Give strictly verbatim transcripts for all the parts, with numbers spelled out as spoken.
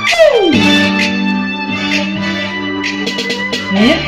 네?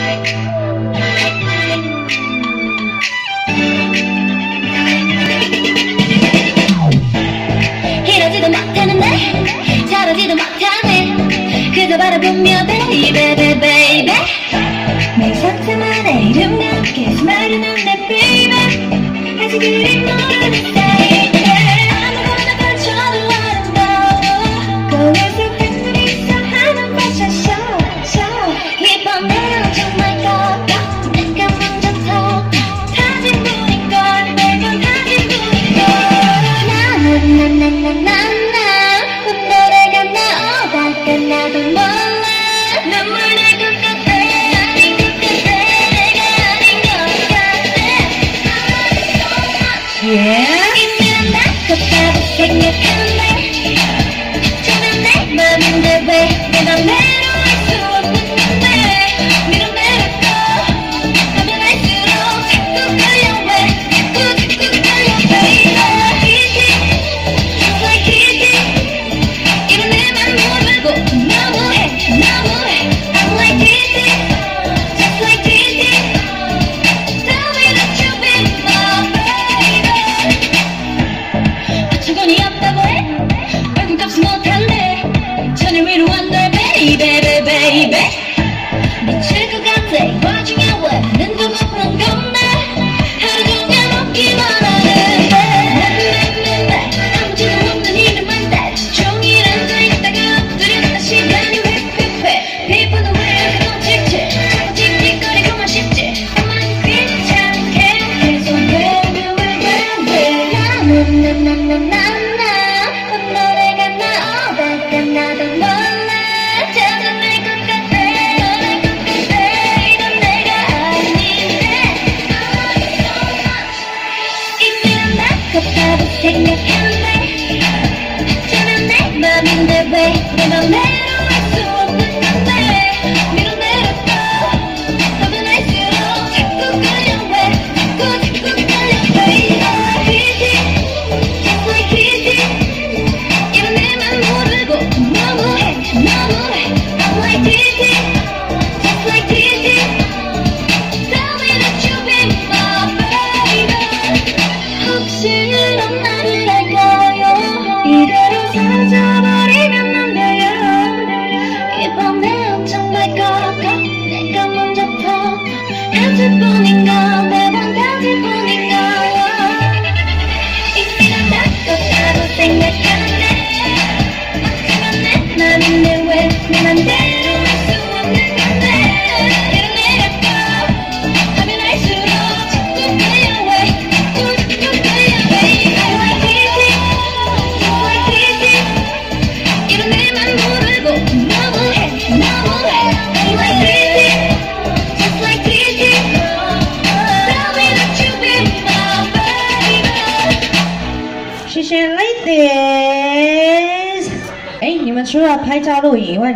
이러지도 못하는데 저러지도 못하네 그저 바라보며 베이베 베이베 내 상태만의 이름과 함께 스마일은 내 베이베 아직 그리 모르는 스타일 아무거나 걸쳐도 아름다워 거울속 팬들이 하는 패션쇼 이 밤에는 정말 깜깜 내가 먼저 더 사진뿐인걸 매번 사진뿐인걸 나나나나나나 노래가 나오다가 나도 몰라 눈물 날 것 같아 아닌 것 같아 내가 아닌 것 같아 Yeah? 이제는 나 같다고 생각하는데 저는 내 맘인데 왜 내 맘대로 할 수 없는 건데 밀어내렸고 하면 할수록 자꾸 끌려 왜 자꾸 자꾸 끌려 baby Just like kitty 이런 내 맘 모르고 너무해 너무해 I'm like kitty Just like kitty Tell me that you be my baby 어처구니 없다고 해 얼굴값이 못한대 천일 위로 한달 baby baby 미칠 것 같아 이 와중에 왜 눈도 부푼 건데 하루 종일 먹기만 하는데 나나나나 아무지도 없는 이름한테 종일 앉아있다가 엎드렸다 시간이 휙휙휙 피부는 왜 자꾸 칙칙 자꾸 틱틱거리고만 싶지 나만 귀찮게 해서 baby baby 나나나나나나 노래가 나오다가 나도 몰라 찾아낼 것 같아 너랄 것 같아 이건 내가 아닌데 이제는 나 같다고 생각하는데 저는 내 맘인데 왜 내 맘대로 할 수 없는 건데 밀어내렸고 하면 할수록 자꾸 끌려 왜 자꾸 자꾸 끌려 baby kitty Just like kitty 이런 내 맘 모르고 너무해 너무해 I'm like kitty Just like kitty Tell me that you be my baby 혹시 이런 말을 할까요 이대로 사라져버리면 안 돼요 이밤 내 엄청 밝아가 내가 먼저 더 해줄 뿐인가 매번 가질 뿐인가요 이제는 나 같다고 생각하는데 하지만 내 맘인데 왜 내 맘대로 할 수 없는 건데 밀어내렸고 하면 할수록 자꾸 끌려 왜 자꾸 자꾸 끌려 baby I'm like kitty Just like kitty 이런 내 맘 모르고 너무해 너무해 I'm like kitty Just like kitty Tell me that you be my baby 谢谢 ladies。哎，你们除了拍照录影以外。